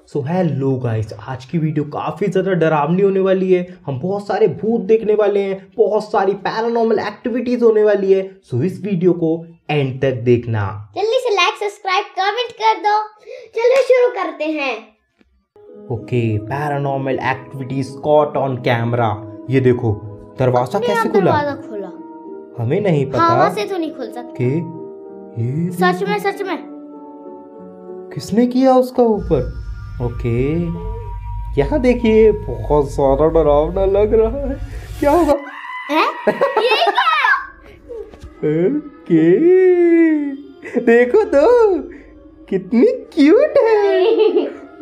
So hello guys, आज की video काफ़ी ज़्यादा डरावनी होने वाली है। हम बहुत सारे भूत देखने वाले हैं, बहुत सारी पैरानॉर्मल एक्टिविटीज होने वाली है। सो इस वीडियो को एंड तक देखना। जल्दी से लाइक सब्सक्राइब कमेंट कर दो। चलो शुरू करते हैं। Okay, paranormal activities caught on camera. ये देखो दरवाजा कैसे खुला? दरवाजा खुला, हमें नहीं पता। हवा से तो नहीं खुल सकता। ये सच में किसने किया उसका ऊपर? ओके, यहाँ देखिए बहुत सारा डरावना लग रहा है। क्या होगा? ये क्या? ओके, देखो तो कितनी क्यूट है।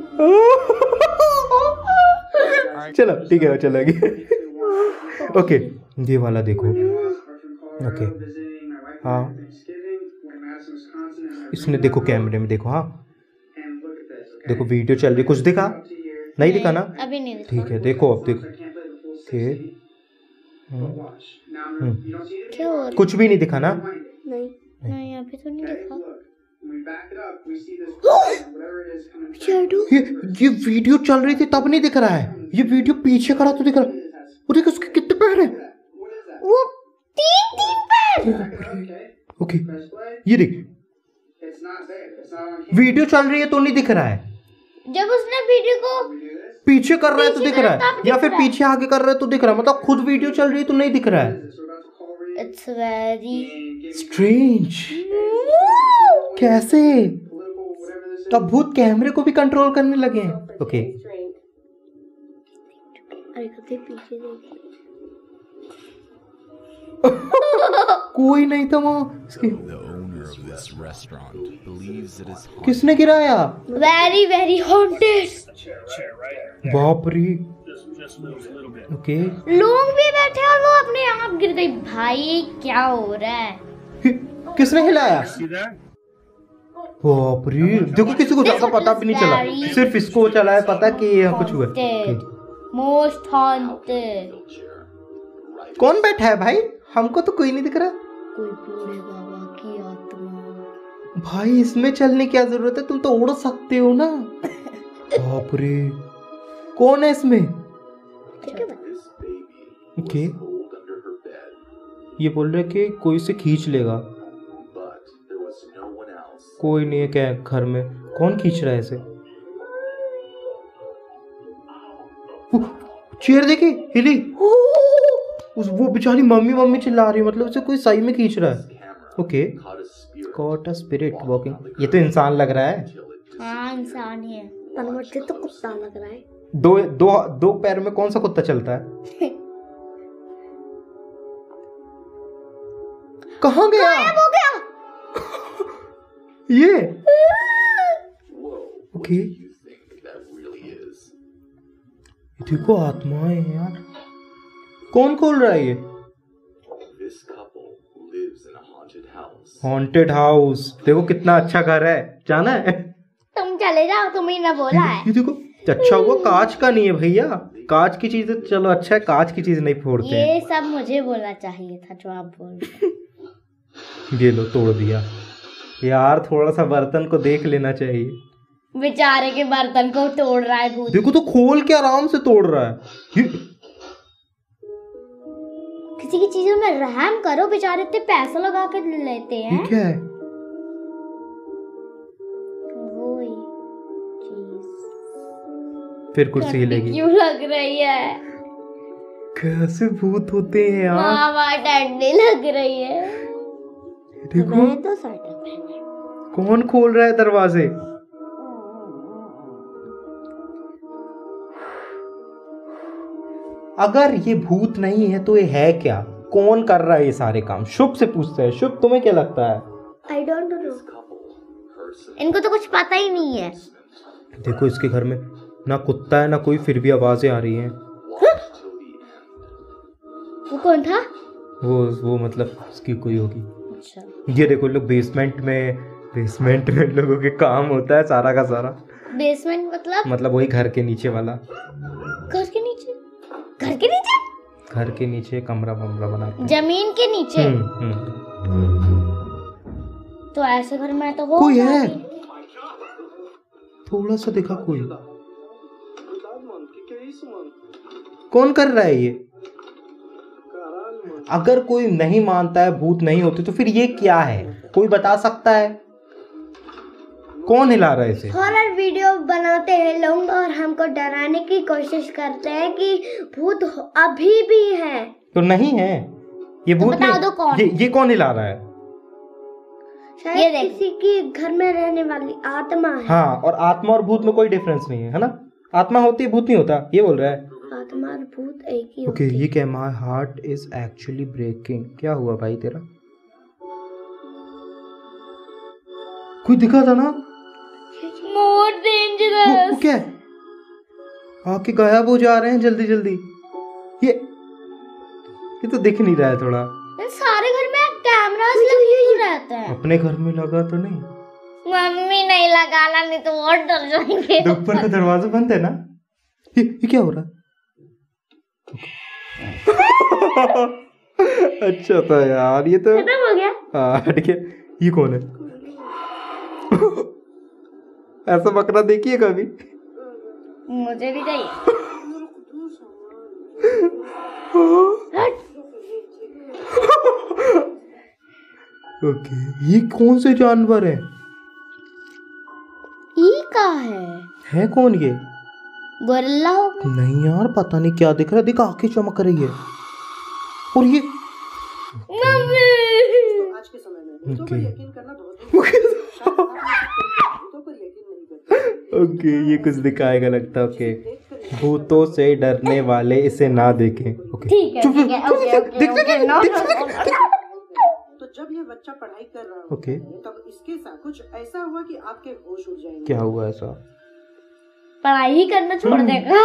चलो ठीक है, चलो आगे। ओके, ये वाला देखो। ओके हाँ, इसमें देखो, कैमरे में देखो। हाँ देखो, वीडियो चल रही। कुछ दिखा? नहीं दिखा ना? अभी नहीं दिखा। ठीक है, देखो अब देखो। ओके, क्या हो रहा? कुछ भी नहीं दिखा ना? नहीं अभी तो नहीं दिखा। ये वीडियो चल रही थी तब नहीं दिख रहा है। ये वीडियो पीछे खड़ा तो दिख रहा है। वो देखो उसके कितने पैर हैं। वो तीन पैर। ओके, ये देख, वीडियो चल रही है तो नहीं दिख रहा है। जब उसने वीडियो को पीछे कर रहा है तो दिख रहा है, या फिर पीछे आगे कर रहा है तो दिख रहा है। मतलब खुद वीडियो चल रही है तो नहीं दिख रहा है। It's very strange. कैसे? अब भूत कैमरे को भी कंट्रोल करने लगे हैं। ओके, पीछे कोई नहीं था वहाँ। किसने गिराया? Very very haunted. बाप रे। ओके, लोग भी बैठे और वो अपने आप गिर गई। भाई क्या हो रहा है? किसने हिलाया? बाप रे, देखो किसी को ज्यादा पता भी नहीं चला, सिर्फ इसको चला है पता कि यहाँ कुछ हुआ। Most haunted. कौन बैठा है भाई? हमको तो कोई नहीं दिख रहा। कोई बूढ़े बाबा की आत्मा। भाई इसमें चलने की क्या जरूरत है? तुम तो उड़ सकते हो ना। बाप रे, कौन है इसमें? ओके, ये बोल रहे कि कोई से खींच लेगा। कोई नहीं है क्या घर में? कौन खींच रहा है इसे? चेयर देखी हिली। वो बेचारी मम्मी मम्मी चिल्ला रही है, मतलब उसे कोई सही में खींच रहा है। Okay, caught a spirit walking. ये तो इंसान लग रहा है। हाँ इंसान ही है, पर मुझे तो कुत्ता लग रहा है। दो पैर में कौन सा कुत्ता चलता है? कहाँ गया? गायब हो गया। ये ओके, देखो आत्माएं हैं यार। कौन खोल रहा है ये? Haunted house. देखो कितना अच्छा घर है। जाना है? तुम चले जाओ, तुम्हें ना बोला है। ये देखो, अच्छा हुआ कांच का नहीं है भैया। कांच की चीज चलो अच्छा है, कांच की चीज नहीं फोड़ते हैं। ये सब मुझे बोलना चाहिए था जो आप बोल रहे। ये लो, तोड़ दिया यार। थोड़ा सा बर्तन को देख लेना चाहिए। बेचारे के बर्तन को तोड़ रहा है भूत। देखो तो खोल के आराम से तोड़ रहा है। किसी की चीजों में रहम करो, बेचारे इतने पैसा लगा के लेते हैं। ये क्या है? वही चीज फिर कुर्सी हिलेगी। क्यों लग रही है? कैसे भूत होते हैं यार। मामा ठंडी लग रही है। देखो तो स्वेटर पहने। कौन खोल रहा है दरवाजे? अगर ये भूत नहीं है तो ये है क्या? कौन कर रहा है ये सारे काम? शुभ से पूछते हैं। शुभ, तुम्हें क्या लगता है? I don't know. इनको तो कुछ पता ही नहीं है। देखो इसके घर में ना कुत्ता है ना कोई, फिर भी आवाजें आ रही हैं। वो कौन था? वो मतलब उसकी कोई होगी। अच्छा, ये देखो लोग बेसमेंट में लोगों के काम होता है सारा का सारा। बेसमेंट मतलब वही घर के नीचे वाला। घर के नीचे? घर के नीचे? घर के नीचे कमरा वमरा बनाते हैं। जमीन के नीचे? तो ऐसे घर में तो हो कोई है। थोड़ा सा देखा कोई। कौन कर रहा है ये? अगर कोई नहीं मानता है भूत नहीं होते तो फिर ये क्या है? कोई बता सकता है? कौन हिला रहा है इसे? हॉरर वीडियो बनाते हैं लोग और हमको डराने की कोशिश करते हैं कि भूत अभी भी है। तो नहीं है ये भूत। तो बता दो कौन? ये कौन हिला रहा है? शायद किसी की घर में रहने वाली आत्मा है। हाँ, और आत्मा और भूत में कोई डिफरेंस नहीं है ना? आत्मा होती है, भूत नहीं होता, ये बोल रहा है। आत्मा और भूत एक ही ओके, ये क्या? My heart is actually breaking. क्या हुआ भाई तेरा? कोई दिखा था ना? More dangerous. वो क्या है? आके गायब हो जा रहे हैं जल्दी जल्दी। ये तो दिख नहीं रहा है थोड़ा। सारे घर में कैमरास लगे रहते हैं। अपने घर में लगा तो नहीं? मम्मी नहीं लगाना, नहीं तो और डर जाएंगे। ऊपर का दरवाजा बंद है ना? ये क्या हो रहा है? अच्छा था यार, ये तो खत्म हो गया। हाँ हट गया। ये कौन है? ऐसा बकरा देखिए कभी? मुझे भी चाहिए। ओके, ये कौन से जानवर है? ई का है कौन ये? गोरिल्ला होगा। नहीं यार, पता नहीं क्या दिख रहा है। देख, आंखें चमक रही है। और ये मम्मी। आज के समय में भूतों पर यकीन करना बहुत ओके, ये कुछ दिखाएगा लगता है। ओके, भूतों से डरने वाले इसे ना देखें। ओके, ठीक है, ठीक है, ओके, ओके, ओके, नो, तो जब ये बच्चा पढ़ाई कर रहा होता ओके। है, तब इसके साथ कुछ ऐसा हुआ कि आपके होश उड़ जाएंगे। क्या हुआ ऐसा? पढ़ाई ही करना छोड़ देगा।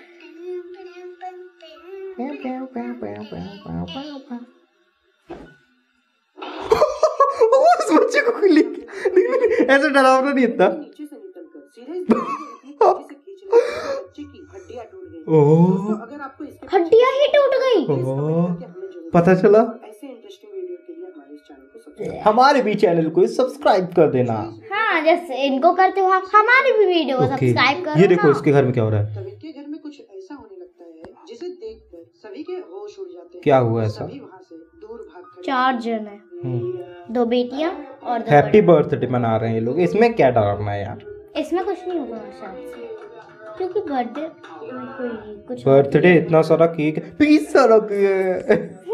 उस बच्चे को ऐसा डरावना नहीं था। नीचे से निकलकर सीधे इस बच्चे से खींचने से बच्चे की हड्डियां टूट गई। ओह, तो अगर आपको इसके हड्डियां ही टूट गई। पता चला? ऐसे इंटरेस्टिंग वीडियो के लिए हमारे इस चैनल को सब्सक्राइब हमारे भी चैनल को सब्सक्राइब कर देना। हाँ, जैसे इनको करते हो आप, हमारे भी वीडियो को ओके, सब्सक्राइब करो। ये देखो ना। इसके घर में क्या हो रहा है। तब इनके घर में कुछ ऐसा होने लगता है जिसे देखकर सभी के होश उड़ जाते हैं। क्या हुआ ऐसा? सभी वहां से दूर भाग खड़े। 4 जन है, 2 बेटियां और 2 हैप्पी बर्थडे मना रहे हैं ये लोग। इसमें क्या डरावना है यार? इसमें कुछ नहीं होगा शायद से, क्योंकि बर्थडे कोई कुछ बर्थडे इतना सारा केक, 20 सारा केक।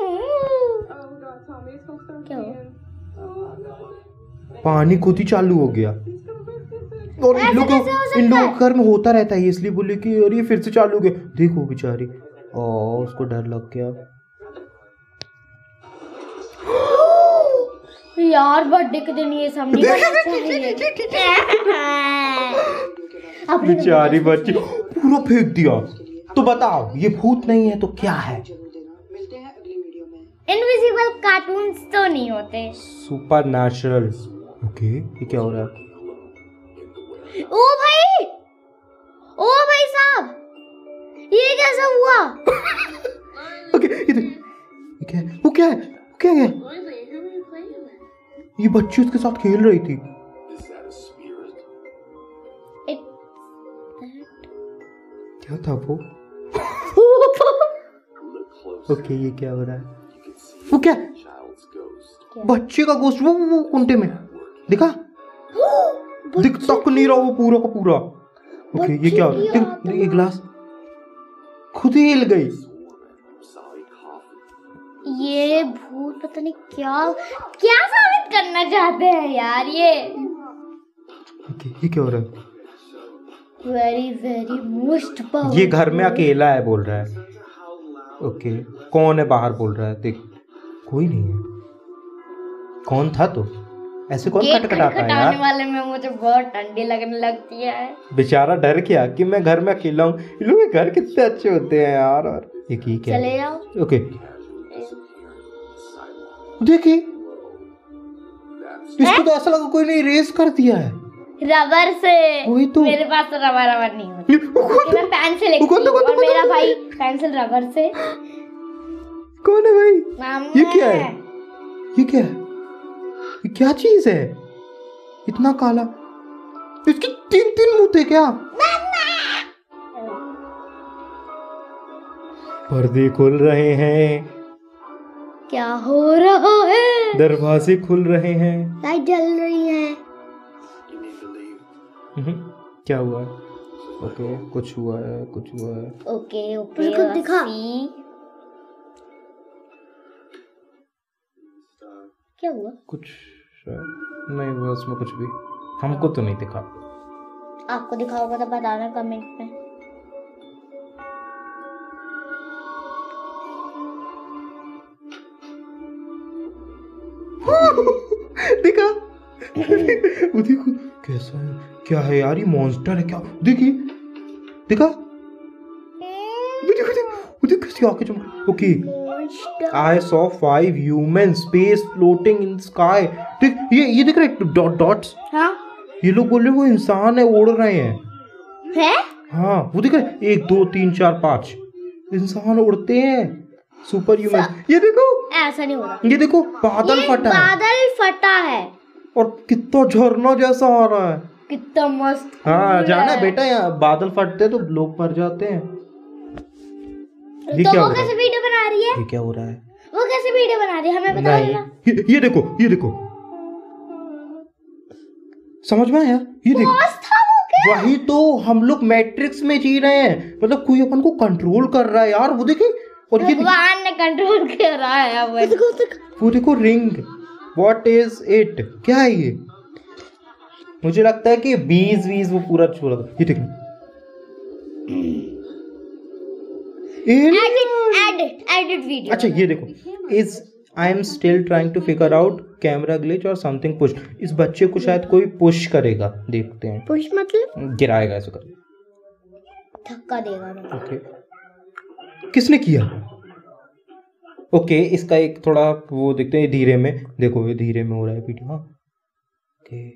क्या हो? पानी खुद ही चालू हो गया। और इन लोगों के घर में होता रहता है, इसलिए बोले कि अरे ये फिर से चालू हो गया। देखो बेचारी, और उसको डर लग गया। यार बर्थडे के दिन ये सब नहीं करना चाहिए। बेचारी बच्ची पूरा फेंक दिया। तो बताओ, ये भूत नहीं है तो क्या है? मिलते हैं अगली वीडियो में। इनविजिबल कार्टून्स तो नहीं होते। Super natural. ओके, ये क्या हो रहा है? ओ भाई साहब, ये कैसा हुआ? ओके, ये क्या है? वो क्या है? क्या है? ये बच्ची उसके साथ खेल रही थी। क्या था वो? ओके, ये क्या हो रहा है? वो क्या? बच्चे का गोश्त, वो कुंटे में दिखा? दिख तक नहीं रहा वो पूरा का पूरा। ओके, ये क्या हो रहा है? ये गिलास खुद ही हिल गई। ये भूत पता नहीं क्या साबित करना चाहते हैं यार ये। ओके, ये क्या हो रहा है? Very very most powerful. ये घर में अकेला है बोल रहा है। ओके, कौन है बाहर बोल रहा है? देख, कोई नहीं है। कौन था? तो ऐसे कौन खटखटाता है यार? वाले में मुझे बहुत ठंडी लगने लगती है। बेचारा डर गया कि मैं घर में अकेला हूँ। इन लोगों के घर कितने अच्छे होते हैं यार। और एक ही क्या? चले जाओ। ओके, देखिए इसको तो ऐसा लगा कोई ने इरेज कर दिया है रबर से। वही तो। मेरे पास तो रबर नहीं होती, मैं पेंसिल लिखती हूँ और मेरा भाई पेंसिल रबर से। कौन है भाई? मामा ये क्या है? ये क्या है? ये क्या चीज है? इतना काला, इसकी 3 मुंह थे क्या? पर्दे खुल रहे हैं, क्या हो रहा है? दरवाजे खुल रहे हैं। लाइट जल रही है। क्या हुआ? ओके कुछ हुआ है, कुछ हुआ है। ओके ओके खुद दिखा। क्या हुआ? कुछ नहीं हुआ उसमें, कुछ भी हमको तो नहीं दिखा। आपको दिखा होगा तो बताना कमेंट में। देखा? वो देखो कैसा है, क्या है यार, ये मॉन्स्टर है क्या? देखिए, देखा? वो देखो, वो देखो कैसी आंखें चमक। Okay, I saw 5 human space floating in sky। देख ये देख रहे डॉट्स। हाँ? ये लोग बोल रहे वो इंसान है, उड़ रहे हैं। है? हाँ वो देख रहे 1 2 3 4 5 इंसान उड़ते हैं, सुपर ह्यूमन। ये देखो, ऐसा नहीं हो रहा। ये देखो बादल फटा है। बादल फटा है और कितना झरना जैसा आ रहा है। कितना मस्त। हाँ जाना है बेटा, यहाँ बादल फटते हैं तो लोग मर जाते हैं। ये तो क्या वो हो रहा कैसे है? वीडियो बना रही है? ये क्या हो रहा है? वो कैसे वीडियो बना रही है हमें बता देना। ये देखो, ये देखो, समझ में आया? ये देखो, वही तो हम लोग मैट्रिक्स में जी रहे हैं, मतलब कोई अपन को कंट्रोल कर रहा है यार। वो देखिए, और ये भगवान ने कंट्रोल कर रहा है। वो देखो रिंग, व्हाट इज इट? क्या है ये? मुझे लगता है कि बीज वो पूरा छोड़ा। ये देखना, एडिट वीडियो। अच्छा ये देखो, is I am still trying to figure out camera glitch और समथिंग पुश। इस बच्चे को शायद कोई पुश करेगा, देखते हैं। पुश मतलब गिराएगा ऐसे कर, धक्का देगा। ओके, किसने किया? ओके इसका एक थोड़ा वो देखते हैं धीरे में। देखो ये धीरे में हो रहा है वीडियो। हाँ ओके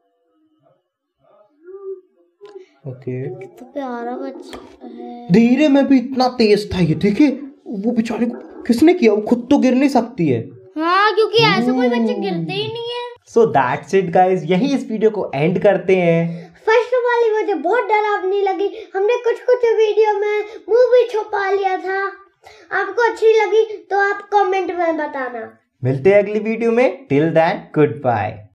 ओके, कितना प्यारा बच्चा है। धीरे में भी इतना तेज था ये। देखिए वो बेचारे को किसने किया? वो खुद तो गिर नहीं सकती है। हाँ क्योंकि ऐसे कोई बच्चे गिरते ही नहीं है। सो दैट्स इट गाइस, यही इस वीडियो को एंड करते हैं। फर्स्ट वाली मुझे बहुत डरावनी लगी। हमने कुछ वीडियो में मुंह भी छुपा लिया था। आपको अच्छी लगी तो आप कमेंट में बताना। मिलते हैं अगली वीडियो में। Till then good bye.